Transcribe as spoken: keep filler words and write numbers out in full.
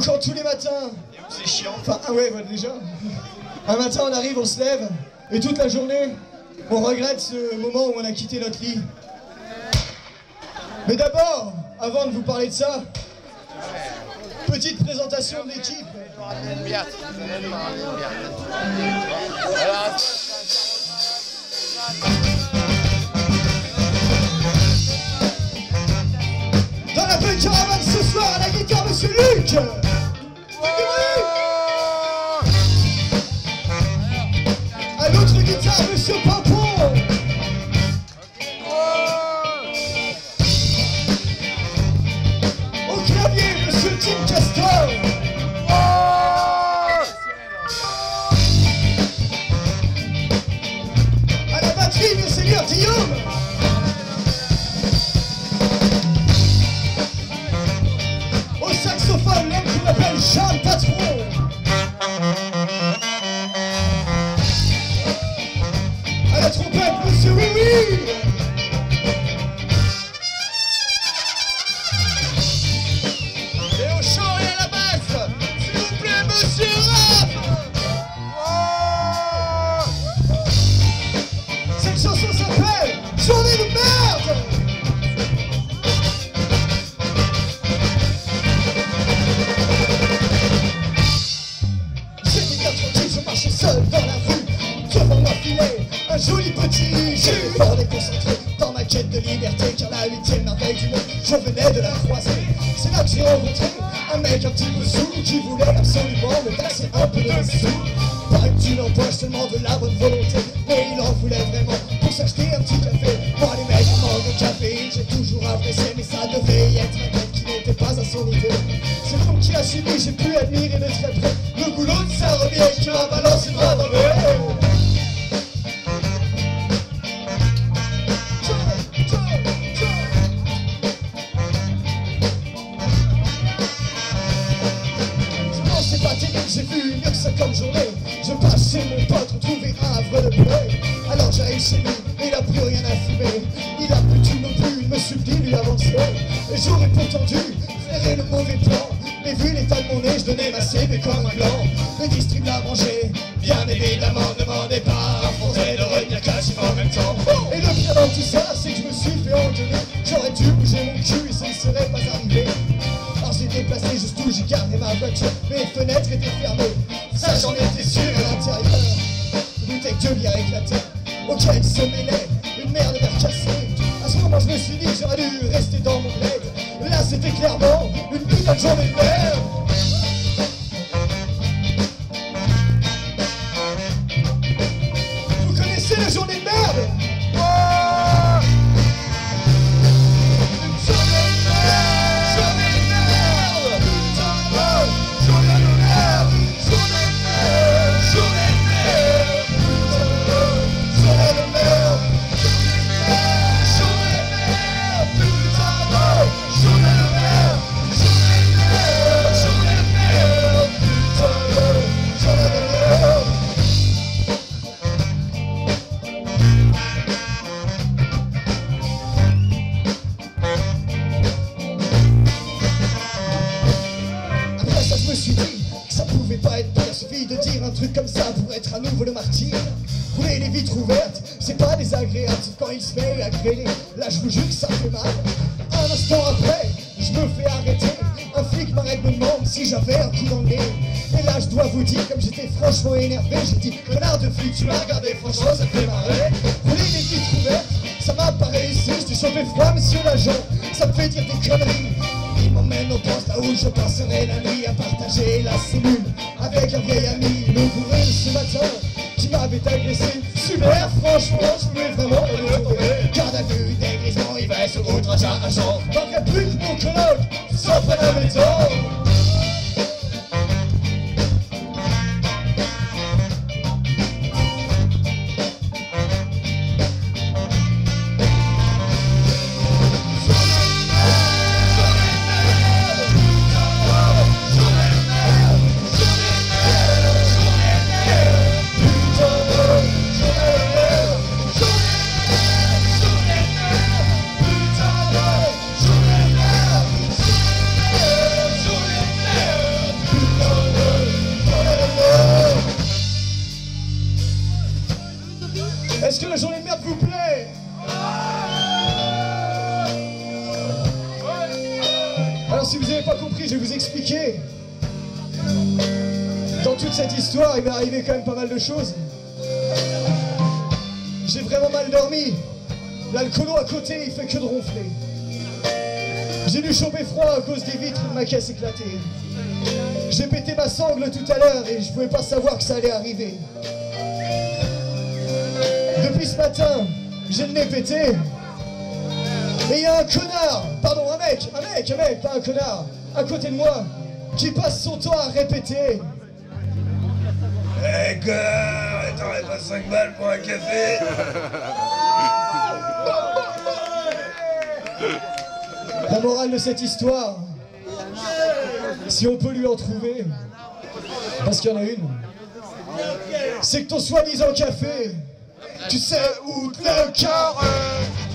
quand tous les matins, c'est chiant. enfin, ah ouais, voilà, déjà. Un matin, on arrive, on se lève, et toute la journée, on regrette ce moment où on a quitté notre lit. Mais d'abord, avant de vous parler de ça, petite présentation de l'équipe. Dans la belle caravane ce soir, à la guitare, Monsieur Luc. À l'autre guitare, Monsieur Pimpon. Au clavier, Monsieur Tim Castor. À la batterie, le Seigneur Guillaume. Au saxophone, l'homme qui m'appelle Charles Patron. À la trompette, Monsieur Oui Oui. Et au chant et à la basse, s'il vous plaît, Monsieur Raph. Cette chanson s'appelle Journée de merde. J'étais bien tranquille, je marchais seul dans la rue, devant ma filet, un joli petit. J'étais fort déconcentré dans ma quête de liberté, car la huitième merveille du monde, je venais de la croiser. C'est là que j'ai rencontré un mec un petit peu saoul qui voulait absolument me taxer un peu de mes sous. Pas que tu l'empoches tellement de la bonne volonté, mais il en voulait vraiment pour s'acheter un petit café. Moi les mecs en manque de café, j'ai toujours apprécié, mais ça devait y être un mec qui n'était pas à son niveau. C'est donc qui a suivi, j'ai pu admirer de très près le boulot de sa revieille qui m'a balancé le bras dans le haut. J'ai vu mieux que ça comme journée. Je passe chez mon pote, retrouver un havre de pleurer. Alors j'arrive chez lui, il a plus rien à fumer. Il a plus tout non plus, il me supplie lui avancer. Et j'aurais pourtant dû flairer le mauvais plan, mais vu l'état de mon nez, je donnais ma C B comme un gland. Le district l'a mangé, bien évidemment, ne demandez pas. Faudrait de revenir quasiment en même temps. Et le pire dans tout ça, c'est que je me suis fait engueuler. J'aurais dû bouger mon cul et ça ne serait pas arrivé. Alors j'ai déplacé juste où j'ai gardé ma voiture. Mes fenêtres étaient fermées, ça j'en étais sûr. À l'intérieur, une bouteille de bière éclatée, auquel se mêlait une merde de verre cassé. À ce moment je me suis dit que j'aurais dû rester dans mon bled. Là c'était clairement une putain de journée de merde. Vous connaissez la journée de merde? Comme ça pour être à nouveau le martyr. Rouler les vitres ouvertes, c'est pas désagréable, sauf quand il se met à grêler. Là je vous jure que ça fait mal. Un instant après, je me fais arrêter. Un flic m'arrête, me demande si j'avais un coup dans le nez. Et là je dois vous dire, comme j'étais franchement énervé, j'ai dit connard de flic, tu m'as regardé, franchement ça fait marrer. Rouler les vitres ouvertes, ça m'a pas réussi. J'étais chopé froid, monsieur l'agent, ça me fait dire des conneries. Il m'emmène au poste là où je passerai la nuit à partager la cellule avec un vieil ami, le bourré de ce matin qui m'avait agressé. Super, franchement, je voulais vraiment le retrouver. Garde à vue, dégrisement, il va sur outrage à agent. Manquerait plus que mon colloque s'en prenne un béton. Aujourd'hui, je vais vous expliquer. Dans toute cette histoire, il m'est arrivé quand même pas mal de choses. J'ai vraiment mal dormi. L'alcoolo à côté, il fait que de ronfler. J'ai dû choper froid à cause des vitres de ma caisse éclatée. J'ai pété ma sangle tout à l'heure et je pouvais pas savoir que ça allait arriver. Depuis ce matin, j'ai le nez pété. Et il y a un connard, pardon, un mec, un mec, un mec, pas un connard, à côté de moi, qui passe son temps à répéter. Hé hey, gars, t'aurais pas cinq balles pour un café? La morale de cette histoire, si on peut lui en trouver, parce qu'il y en a une, c'est que ton soi-disant café, tu sais où te le cœur.